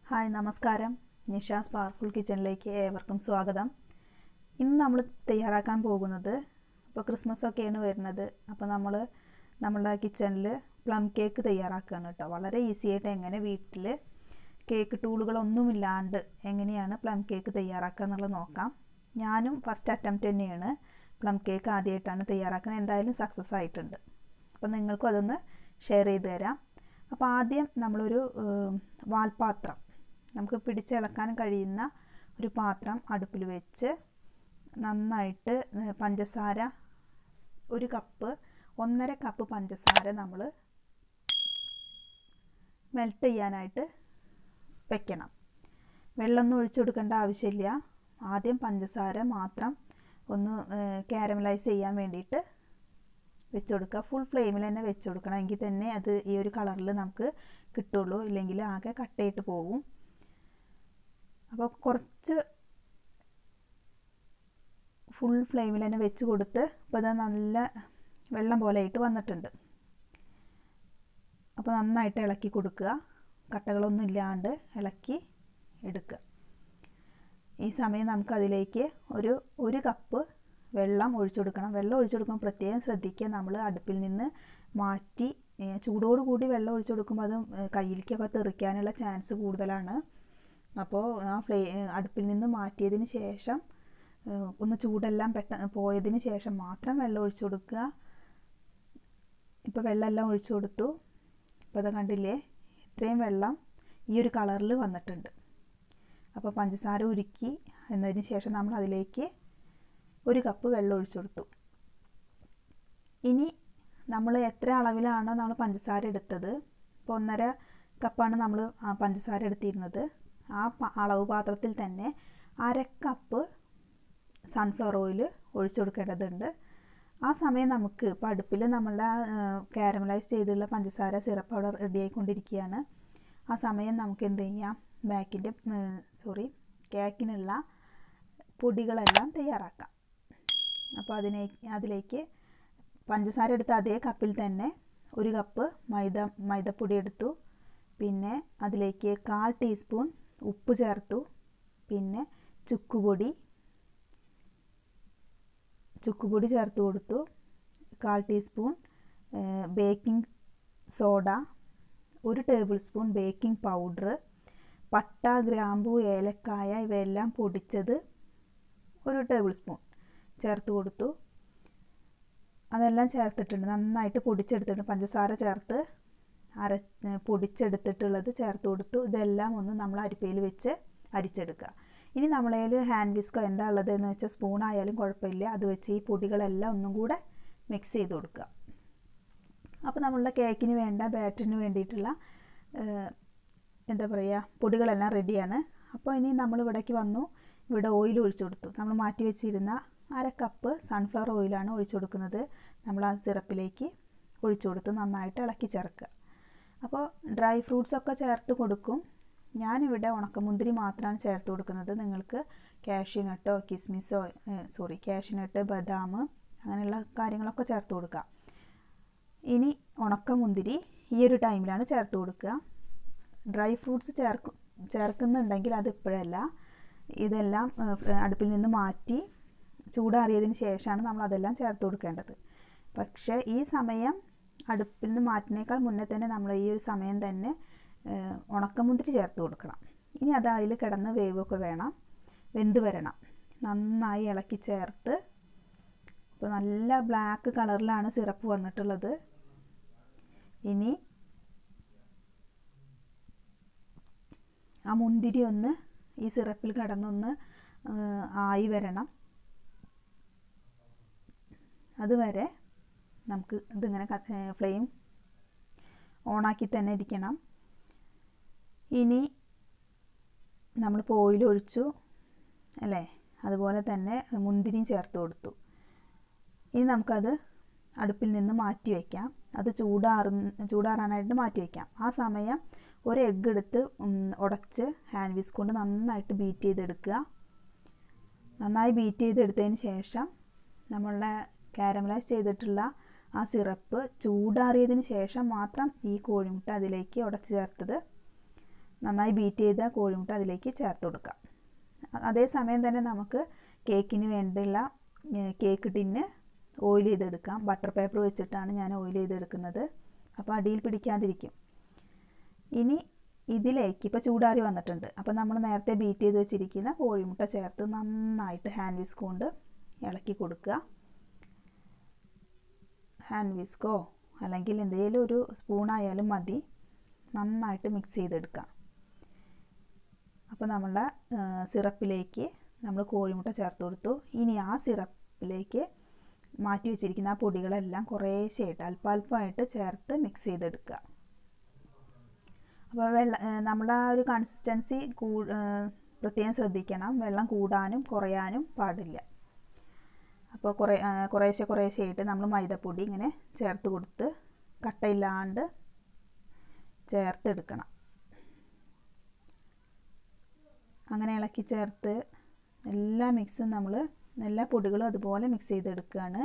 Hi നമസ്കാരം Nisha's powerful കിച്ചണിലേക്ക് ഏവർക്കും സ്വാഗതം. ഇന്ന് നമ്മൾ തയ്യാറാക്കാൻ പോകുന്നത് ഇപ്പോൾ ക്രിസ്മസ് ഒക്കെയാണ് വരുന്നത്. അപ്പോൾ നമ്മളുടെ കിച്ചണിൽ പ്ലം കേക്ക് തയ്യാറാക്കുകയാണ് കേട്ടോ. വളരെ ഈസി ആയിട്ട് എങ്ങനെ വീട്ടിൽ കേക്ക് ടൂളുകളൊന്നുമില്ലാണ്ട് എങ്ങനെയാണ് പ്ലം കേക്ക് തയ്യാറാക്കുക എന്നുള്ളത് നോക്കാം. ഞാനും ഫസ്റ്റ് അറ്റംപ്റ്റ് തന്നെയാണ് പ്ലം കേക്ക് ആദ്യമായിട്ടാണ് തയ്യാറാക്കുന്നത്. എന്തായാലും സക്സസ് ആയിട്ടുണ്ട്. അപ്പോൾ നിങ്ങൾക്കും അതൊന്ന് ഷെയർ ചെയ്ത് തരാം. അപ്പോൾ ആദ്യം നമ്മളൊരു വാൽപാത്രം, നമുക്ക് പിടിച്ചിളക്കാൻ കഴിയുന്ന ഒരു പാത്രം അടുപ്പിൽ വെച്ച് നന്നായിട്ട് പഞ്ചസാര 1 കപ്പ് 1.5 കപ്പ് പഞ്ചസാര നമ്മൾ മെൽറ്റ് ചെയ്യാനായിട്ട് വെക്കണം. വെള്ളമൊന്നും ഒഴിച്ചു കൊടുക്കേണ്ട ആവശ്യമില്ല. ആദ്യം പഞ്ചസാര മാത്രം ഒന്ന് കാരമലൈസ് ചെയ്യാൻ വേണ്ടിയിട്ട് വെച്ച് കൊടുക്കുക. ഫുൾ ഫ്ലെയിമിൽ തന്നെ വെച്ച് കൊടുക്കണം. എങ്കിൽ തന്നെ അത് ഈ ഒരു കളറിൽ നമുക്ക് കിട്ടുള്ളൂ. ഇല്ലെങ്കിൽ ആകെ കട്ടയിട്ട് പോകും. അപ്പോൾ കുറച്ച് ഫുൾ ഫ്ലെയിമിൽ തന്നെ വെച്ച് കൊടുത്ത് ഇപ്പോൾ അത് നല്ല വെള്ളം പോലെ ആയിട്ട് വന്നിട്ടുണ്ട്. അപ്പോൾ നന്നായിട്ട് ഇളക്കി കൊടുക്കുക. കട്ടകളൊന്നും ഇല്ലാണ്ട് ഇളക്കി എടുക്കുക. ഈ സമയം നമുക്കതിലേക്ക് ഒരു കപ്പ് വെള്ളം ഒഴിച്ചു കൊടുക്കണം. വെള്ളം ഒഴിച്ചു കൊടുക്കുമ്പോൾ പ്രത്യേകം ശ്രദ്ധിക്കുക. നമ്മൾ അടുപ്പിൽ നിന്ന് മാറ്റി ചൂടോടുകൂടി വെള്ളം ഒഴിച്ചു കൊടുക്കുമ്പോൾ അത് കയ്യിലേക്കൊക്കെ തെറിക്കാനുള്ള ചാൻസ് കൂടുതലാണ്. അപ്പോൾ അടുപ്പിൽ നിന്ന് മാറ്റിയതിന് ശേഷം ഒന്ന് ചൂടെല്ലാം പെട്ടെന്ന് പോയതിന് ശേഷം മാത്രം വെള്ളം ഒഴിച്ചു കൊടുക്കുക. ഇപ്പോൾ വെള്ളമെല്ലാം ഒഴിച്ചു കൊടുത്തു. ഇപ്പോൾ അത് കണ്ടില്ലേ, ഇത്രയും വെള്ളം ഈ ഒരു കളറിൽ വന്നിട്ടുണ്ട്. അപ്പോൾ പഞ്ചസാര ഉരുക്കി എന്നതിന് ശേഷം നമ്മൾ അതിലേക്ക് 1 കപ്പ് വെള്ളം ഒഴിച്ചു കൊടുത്തു. ഇനി നമ്മൾ എത്ര അളവിലാണോ നമ്മൾ പഞ്ചസാര എടുത്തത്, ഇപ്പോൾ 1.5 കപ്പാണ് നമ്മൾ പഞ്ചസാര എടുത്തിരുന്നത്, ആ അളവ് പാത്രത്തിൽ തന്നെ 1/2 കപ്പ് സൺഫ്ലവർ ഓയിൽ ഒഴിച്ചു കൊടുക്കേണ്ടതുണ്ട്. ആ സമയം നമുക്ക് ഇപ്പോൾ അടുപ്പിൽ നമ്മളുടെ കാരമലൈസ് ചെയ്തുള്ള പഞ്ചസാര സിറപ്പ് അവിടെ റെഡി ആയിക്കൊണ്ടിരിക്കുകയാണ്. ആ സമയം നമുക്ക് എന്ത് ചെയ്യാം, കേക്കിനുള്ള പൊടികളെല്ലാം തയ്യാറാക്കാം. അപ്പോൾ അതിലേക്ക് പഞ്ചസാര എടുത്ത അതേ കപ്പിൽ തന്നെ 1 കപ്പ് മൈദപ്പൊടി എടുത്തു. പിന്നെ അതിലേക്ക് 1/4 ടീസ്പൂൺ ഉപ്പ് ചേർത്തു. പിന്നെ ചുക്കുപൊടി ചേർത്ത് കൊടുത്തു. 1/4 teaspoon baking soda, 1 tablespoon baking powder, പട്ട, ഗ്രാമ്പൂ, ഏലക്കായ ഇവയെല്ലാം പൊടിച്ചത് 1 ടേബിൾ സ്പൂൺ ചേർത്ത് കൊടുത്തു. അതെല്ലാം ചേർത്തിട്ടുണ്ട്. നന്നായിട്ട് പൊടിച്ചെടുത്തിട്ടുണ്ട്. പഞ്ചസാര ചേർത്ത് പൊടിച്ചെടുത്തിട്ടുള്ളത് ചേർത്ത് കൊടുത്തു. ഇതെല്ലാം ഒന്ന് നമ്മൾ അരിപ്പയിൽ വെച്ച് അരിച്ചെടുക്കുക. ഇനി നമ്മളതിൽ ഹാൻഡ് വിസ്കോ എന്താ ഉള്ളത് എന്ന് വെച്ചാൽ സ്പൂൺ ആയാലും കുഴപ്പമില്ല, അത് വെച്ച് ഈ പൊടികളെല്ലാം ഒന്നും കൂടെ മിക്സ് ചെയ്ത് കൊടുക്കുക. അപ്പോൾ നമ്മളുടെ കേക്കിന് വേണ്ട ബാറ്ററിന് വേണ്ടിയിട്ടുള്ള പൊടികളെല്ലാം റെഡിയാണ്. അപ്പോൾ ഇനി നമ്മൾ ഇവിടേക്ക് വന്നു. ഇവിടെ ഓയിൽ ഒഴിച്ചു കൊടുത്തു. നമ്മൾ മാറ്റി വെച്ചിരുന്ന 1/2 കപ്പ് സൺഫ്ലവർ ഓയിലാണ് ഒഴിച്ചു കൊടുക്കുന്നത്. നമ്മൾ ആ സിറപ്പിലേക്ക് ഒഴിച്ചു കൊടുത്ത് നന്നായിട്ട് ഇളക്കി ചേർക്കുക. അപ്പോൾ ഡ്രൈ ഫ്രൂട്ട്സൊക്കെ ചേർത്ത് കൊടുക്കും. ഞാനിവിടെ ഉണക്കമുന്തിരി മാത്രമാണ് ചേർത്ത് കൊടുക്കുന്നത്. നിങ്ങൾക്ക് കാഷ്യൂനട്ടോ കാഷ്യൂനട്ട്, ബദാം അങ്ങനെയുള്ള കാര്യങ്ങളൊക്കെ ചേർത്ത് കൊടുക്കുക. ഇനി ഉണക്കമുന്തിരി ഈ ഒരു ടൈമിലാണ് ചേർത്ത് കൊടുക്കുക. ഡ്രൈ ഫ്രൂട്ട്സ് ചേർക്കുന്നുണ്ടെങ്കിൽ അത് ഇപ്പോഴല്ല, ഇതെല്ലാം അടുപ്പിൽ നിന്ന് മാറ്റി ചൂടാറിയതിന് ശേഷമാണ് നമ്മൾ അതെല്ലാം ചേർത്ത് കൊടുക്കേണ്ടത്. പക്ഷേ ഈ സമയം അടുപ്പിൽ നിന്ന് മാറ്റുന്നേക്കാൾ മുന്നേ തന്നെ നമ്മൾ ഈ ഒരു സമയം തന്നെ ഉണക്കമുന്തിരി ചേർത്ത് കൊടുക്കണം. ഇനി അത് അതിൽ കിടന്ന് വെന്ത് വരണം. നന്നായി ഇളക്കി ചേർത്ത് ഇപ്പോൾ നല്ല ബ്ലാക്ക് കളറിലാണ് സിറപ്പ് വന്നിട്ടുള്ളത്. ഇനി ആ മുന്തിരി ഒന്ന് ഈ സിറപ്പിൽ കിടന്നൊന്ന് ആയി വരണം. അതുവരെ നമുക്ക് ഇതിങ്ങനെ ഫ്ലെയിം ഓണാക്കി തന്നെ ഇരിക്കണം. ഇനി നമ്മളിപ്പോൾ ഓയിൽ ഒഴിച്ചു അല്ലേ, അതുപോലെ തന്നെ മുന്തിരിയും ചേർത്ത് കൊടുത്തു. ഇനി നമുക്കത് അടുപ്പിൽ നിന്ന് മാറ്റി വയ്ക്കാം. അത് ചൂടാറാനായിട്ട് മാറ്റി വയ്ക്കാം. ആ സമയം 1 എഗ്ഗ് എടുത്ത് ഉടച്ച് ഹാൻഡ് വിസ്ക് കൊണ്ട് നന്നായിട്ട് ബീറ്റ് ചെയ്തെടുക്കുക. നന്നായി ബീറ്റ് ചെയ്തെടുത്തതിന് ശേഷം നമ്മളുടെ കാരമലൈസ് ചെയ്തിട്ടുള്ള ആ സിറപ്പ് ചൂടാറിയതിന് ശേഷം മാത്രം ഈ കോഴിമുട്ട അതിലേക്ക് ഉടച്ച് ചേർത്തത് നന്നായി ബീറ്റ് ചെയ്ത കോഴിമുട്ട അതിലേക്ക് ചേർത്ത് കൊടുക്കാം. അതേസമയം തന്നെ നമുക്ക് കേക്കിന് വേണ്ടിയുള്ള കേക്ക് ടിന്ന് ഓയിൽ ചെയ്തെടുക്കാം. ബട്ടർ പേപ്പർ വെച്ചിട്ടാണ് ഞാൻ ഓയിൽ ചെയ്തെടുക്കുന്നത്. അപ്പോൾ അടിയിൽ പിടിക്കാതിരിക്കും. ഇനി ഇതിലേക്ക് ഇപ്പോൾ ചൂടാറി വന്നിട്ടുണ്ട്. അപ്പോൾ നമ്മൾ നേരത്തെ ബീറ്റ് ചെയ്ത് വെച്ചിരിക്കുന്ന കോഴിമുട്ട ചേർത്ത് നന്നായിട്ട് ഹാൻഡ് വിസ്ക് കൊണ്ട് ഇളക്കി കൊടുക്കുക. ഹാൻഡ് വിസ്കോ അല്ലെങ്കിൽ എന്തെങ്കിലും ഒരു സ്പൂണായാലും മതി. നന്നായിട്ട് മിക്സ് ചെയ്തെടുക്കാം. അപ്പോൾ നമ്മളുടെ സിറപ്പിലേക്ക് നമ്മൾ കോഴിമുട്ട ചേർത്ത് കൊടുത്തു. ഇനി ആ സിറപ്പിലേക്ക് മാറ്റി വെച്ചിരിക്കുന്ന ആ പൊടികളെല്ലാം കുറേശ്ശെയായിട്ട് അല്പാൽപ്പമായിട്ട് ചേർത്ത് മിക്സ് ചെയ്തെടുക്കുക. അപ്പോൾ നമ്മുടെ ആ ഒരു കൺസിസ്റ്റൻസി പ്രത്യേകം ശ്രദ്ധിക്കണം. വെള്ളം കൂടാനും കുറയാനും പാടില്ല. അപ്പോൾ കുറേശ്ശെയായിട്ട് നമ്മൾ മൈദപ്പൊടി ഇങ്ങനെ ചേർത്ത് കൊടുത്ത് കട്ടയില്ലാണ്ട് ചേർത്തെടുക്കണം. അങ്ങനെ ഇളക്കി ചേർത്ത് എല്ലാ മിക്സും എല്ലാ പൊടികളും അതുപോലെ മിക്സ് ചെയ്തെടുക്കുകയാണ്.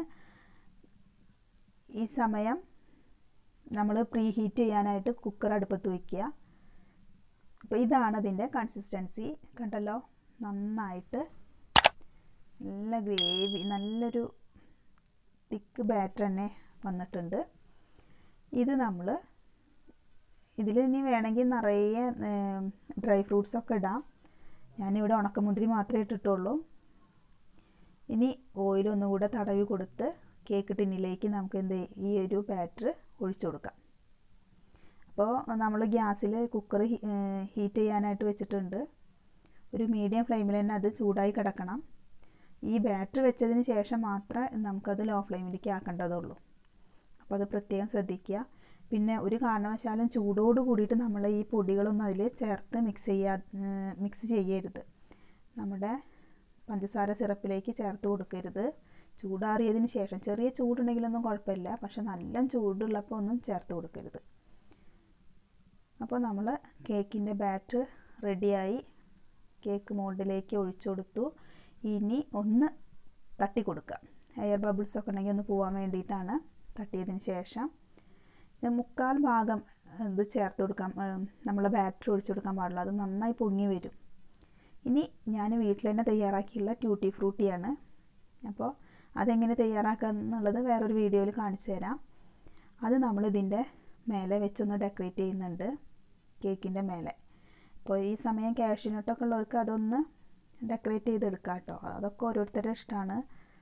ഈ സമയം നമ്മൾ പ്രീ ഹീറ്റ് ചെയ്യാനായിട്ട് കുക്കർ അടുപ്പത്ത് വയ്ക്കുക. അപ്പോൾ ഇതാണ് അതിൻ്റെ കൺസിസ്റ്റൻസി. കണ്ടല്ലോ, നന്നായിട്ട് നല്ല ഗ്രേവി, നല്ലൊരു തിക്ക് ബാറ്റർ തന്നെ വന്നിട്ടുണ്ട്. ഇത് നമ്മൾ ഇതിൽ ഇനി വേണമെങ്കിൽ നിറയെ ഡ്രൈ ഫ്രൂട്ട്സൊക്കെ ഇടാം. ഞാനിവിടെ ഉണക്കമുന്തിരി മാത്രമേ ഇട്ടിട്ടുള്ളൂ. ഇനി ഓയിൽ ഒന്നുകൂടെ തടവി കൊടുത്ത് കേക്ക് ടിന്നിലേക്ക് നമുക്ക് ഈ ഒരു ബാറ്റർ ഒഴിച്ചു കൊടുക്കാം. അപ്പോൾ നമ്മൾ ഗ്യാസിൽ കുക്കർ ഹീറ്റ് ചെയ്യാനായിട്ട് വെച്ചിട്ടുണ്ട്. ഒരു മീഡിയം ഫ്ലെയിമിൽ തന്നെ അത് ചൂടായി കിടക്കണം. ഈ ബാറ്റർ വെച്ചതിന് ശേഷം മാത്രമേ നമുക്കത് ലോ ഫ്ലെയിമിലേക്ക് ആക്കേണ്ടതുള്ളൂ. അപ്പോൾ അത് പ്രത്യേകം ശ്രദ്ധിക്കുക. പിന്നെ ഒരു കാരണവശാലും ചൂടോട് കൂടിയിട്ട് നമ്മൾ ഈ പൊടികളൊന്നും അതിൽ ചേർത്ത് മിക്സ് ചെയ്യരുത്. നമ്മുടെ പഞ്ചസാര സിറപ്പിലേക്ക് ചേർത്ത് കൊടുക്കരുത്. ചൂടാറിയതിന് ശേഷം, ചെറിയ ചൂടുണ്ടെങ്കിലൊന്നും കുഴപ്പമില്ല, പക്ഷെ നല്ല ചൂടുള്ളപ്പോൾ ഒന്നും ചേർത്ത് കൊടുക്കരുത്. അപ്പോൾ നമ്മൾ കേക്കിൻ്റെ ബാറ്റർ റെഡിയായി കേക്ക് മോൾഡിലേക്ക് ഒഴിച്ചു കൊടുത്തു. ഇനി ഒന്ന് തട്ടി കൊടുക്കുക. എയർ ബബിൾസൊക്കെ ഉണ്ടെങ്കിൽ ഒന്ന് പോകാൻ വേണ്ടിയിട്ടാണ്. തട്ടിയതിന് ശേഷം മുക്കാൽ ഭാഗം ഇത് ചേർത്ത് കൊടുക്കാം. നമ്മൾ ബാറ്റർ ഒഴിച്ചു കൊടുക്കാൻ പാടില്ല, അത് നന്നായി പൊങ്ങി വരും. ഇനി ഞാൻ വീട്ടിൽ തന്നെ തയ്യാറാക്കിയുള്ള ട്യൂട്ടി ഫ്രൂട്ടിയാണ്. അപ്പോൾ അതെങ്ങനെ തയ്യാറാക്കുക എന്നുള്ളത് വേറൊരു വീഡിയോയിൽ കാണിച്ചു തരാം. അത് നമ്മളിതിൻ്റെ മേലെ വെച്ചൊന്ന് ഡെക്കറേറ്റ് ചെയ്യുന്നുണ്ട്, കേക്കിൻ്റെ മേലെ. അപ്പോൾ ഈ സമയം കാഷ്യൂനട്ടൊക്കെ ഉള്ളവർക്ക് അതൊന്ന് ഡെക്കറേറ്റ് ചെയ്തെടുക്കാം കേട്ടോ. അതൊക്കെ ഓരോരുത്തരുടെ ഇഷ്ടമാണ്.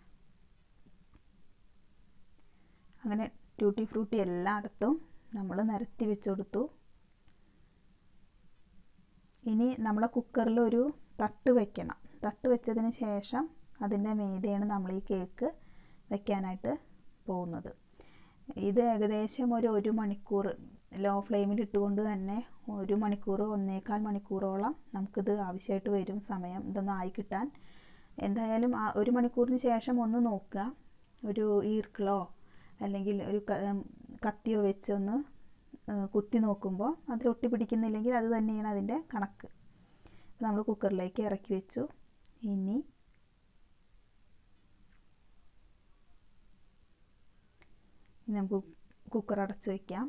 അങ്ങനെ ട്യൂട്ടി ഫ്രൂട്ടി എല്ലായിടത്തും നമ്മൾ നിരത്തി വെച്ച് കൊടുത്തു. ഇനി നമ്മളെ കുക്കറിൽ ഒരു തട്ട് വെക്കണം. തട്ട് വെച്ചതിന് ശേഷം അതിൻ്റെ മീതെയാണ് നമ്മൾ ഈ കേക്ക് വെക്കാനായിട്ട് പോകുന്നത്. ഇത് ഏകദേശം ഒരു മണിക്കൂർ ലോ ഫ്ലെയിമിൽ ഇട്ടുകൊണ്ട് തന്നെ 1 മണിക്കൂർ 1.25 മണിക്കൂറോളം നമുക്കിത് ആവശ്യമായിട്ട് വരും സമയം ഇതൊന്ന് ആയി കിട്ടാൻ. എന്തായാലും 1 മണിക്കൂറിന് ശേഷം ഒന്ന് നോക്കുക. ഒരു ഈർക്കിളോ അല്ലെങ്കിൽ ഒരു കത്തിയോ വെച്ച് ഒന്ന് കുത്തി നോക്കുമ്പോൾ അതിൽ ഒട്ടി പിടിക്കുന്നില്ലെങ്കിൽ അത് തന്നെയാണ് അതിൻ്റെ കണക്ക്. നമ്മൾ കുക്കറിലേക്ക് ഇറക്കി വെച്ചു. ഇനി നമുക്ക് കുക്കർ അടച്ചു വയ്ക്കാം.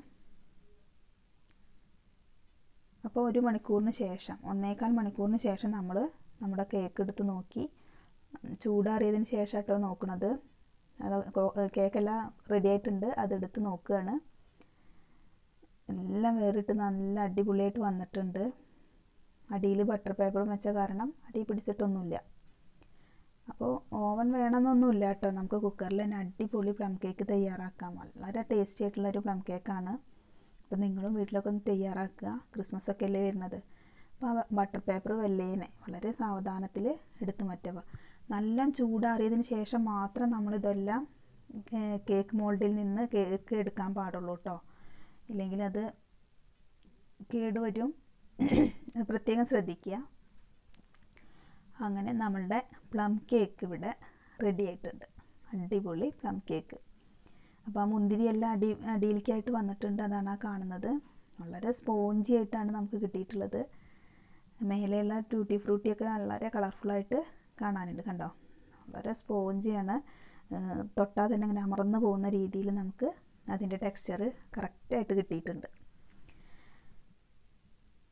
അപ്പോൾ 1 മണിക്കൂറിന് ശേഷം 1.25 മണിക്കൂറിന് ശേഷം നമ്മൾ നമ്മുടെ കേക്ക് എടുത്ത് നോക്കി. ചൂടാറിയതിന് ശേഷം കേട്ടോ നോക്കുന്നത്. അത് കേക്കെല്ലാം റെഡി ആയിട്ടുണ്ട്. അതെടുത്ത് നോക്കുകയാണ്. എല്ലാം വേറിട്ട് നല്ല അടിപൊളിയായിട്ട് വന്നിട്ടുണ്ട്. അടിയിൽ ബട്ടർ പേപ്പർ വെച്ച കാരണം അടി പിടിച്ചിട്ടൊന്നുമില്ല. അപ്പോൾ ഓവൻ വേണമെന്നൊന്നുമില്ല കേട്ടോ. നമുക്ക് കുക്കറിൽ തന്നെ അടിപൊളി പ്ലം കേക്ക് തയ്യാറാക്കാം. വളരെ ടേസ്റ്റി ആയിട്ടുള്ളൊരു പ്ലം കേക്കാണ്. അപ്പോൾ നിങ്ങളും വീട്ടിലൊക്കെ ഒന്ന് തയ്യാറാക്കുക. ക്രിസ്മസ് ഒക്കെ അല്ലേ വരുന്നത്. അപ്പോൾ ബട്ടർ പേപ്പർ വെല്ലേനെ വളരെ സാവധാനത്തിൽ എടുത്ത് മാറ്റുക. നല്ല ചൂടാറിയതിന് ശേഷം മാത്രം നമ്മളിതെല്ലാം കേക്ക് മോൾഡിൽ നിന്ന് കേക്ക് എടുക്കാൻ പാടുള്ളൂ കേട്ടോ. ഇല്ലെങ്കിൽ അത് കേടുവരും. പ്രത്യേകം ശ്രദ്ധിക്കുക. അങ്ങനെ നമ്മളുടെ പ്ലം കേക്ക് ഇവിടെ റെഡി ആയിട്ടുണ്ട്. അടിപൊളി പ്ലം കേക്ക്. അപ്പോൾ ആ മുന്തിരിയെല്ലാം അടിയിലേക്കായിട്ട് വന്നിട്ടുണ്ട്. അതാണ് ആ കാണുന്നത്. വളരെ സ്പോഞ്ചി ആയിട്ടാണ് നമുക്ക് കിട്ടിയിട്ടുള്ളത്. മേലെയുള്ള ട്യൂട്ടി ഫ്രൂട്ടിയൊക്കെ വളരെ കളർഫുള്ളായിട്ട് കാണാനുണ്ട്. കണ്ടോ, വളരെ സ്പോഞ്ചിയാണ്. തൊട്ടാൽ തന്നെ അങ്ങനെ അമർന്നു പോകുന്ന രീതിയിൽ നമുക്ക് അതിൻ്റെ ടെക്സ്ചർ കറക്റ്റായിട്ട് കിട്ടിയിട്ടുണ്ട്.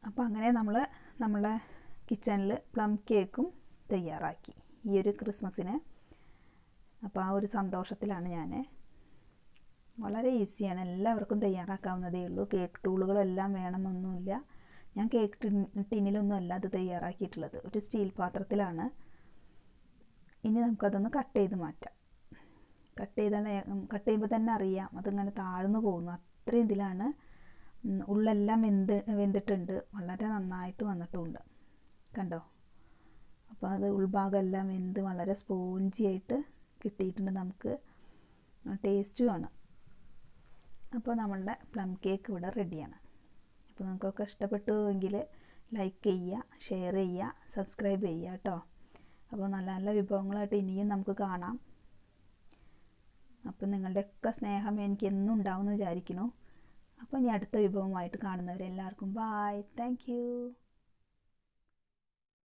അപ്പോൾ അങ്ങനെ നമ്മളെ കിച്ചണിൽ പ്ലം കേക്കും തയ്യാറാക്കി ഈ ഒരു ക്രിസ്മസിന്. അപ്പോൾ ആ ഒരു സന്തോഷത്തിലാണ് ഞാൻ. വളരെ ഈസിയാണ്, എല്ലാവർക്കും തയ്യാറാക്കാവുന്നതേ ഉള്ളൂ. കേക്ക് ടൂളുകളെല്ലാം വേണമെന്നൊന്നുമില്ല. ഞാൻ കേക്ക് ടിന്നിലൊന്നും അല്ല അത് തയ്യാറാക്കിയിട്ടുള്ളത്, ഒരു സ്റ്റീൽ പാത്രത്തിലാണ്. ഇനി നമുക്കതൊന്ന് കട്ട് ചെയ്ത് മാറ്റാം. കട്ട് ചെയ്യുമ്പോൾ തന്നെ അറിയാം അതിങ്ങനെ താഴ്ന്നു പോകുന്നു, അത്രയും ഇതിലാണ്. ഉള്ളെല്ലാം വെന്തിട്ടുണ്ട്, വളരെ നന്നായിട്ട് വന്നിട്ടുമുണ്ട്, കണ്ടോ. അപ്പോൾ അത് ഉൾഭാഗമെല്ലാം വെന്ത് വളരെ സ്പോഞ്ചി ആയിട്ട് കിട്ടിയിട്ടുണ്ട്, നമുക്ക് ടേസ്റ്റുമാണ്. അപ്പോൾ നമ്മളുടെ പ്ലം കേക്ക് ഇവിടെ റെഡിയാണ്. അപ്പോൾ നിങ്ങൾക്കൊക്കെ ഇഷ്ടപ്പെട്ടു എങ്കിൽ ലൈക്ക് ചെയ്യുക, ഷെയർ ചെയ്യുക, സബ്സ്ക്രൈബ് ചെയ്യുക കേട്ടോ. അപ്പോൾ നല്ല നല്ല വിഭവങ്ങളായിട്ട് ഇനിയും നമുക്ക് കാണാം. അപ്പോൾ നിങ്ങളുടെയൊക്കെ സ്നേഹം എനിക്ക് എന്നും ഉണ്ടാവും എന്ന് വിചാരിക്കുന്നു. അപ്പോൾ ഇനി അടുത്ത വിഭവമായിട്ട് കാണുന്നവരെല്ലാവർക്കും ബായ്, താങ്ക് യു.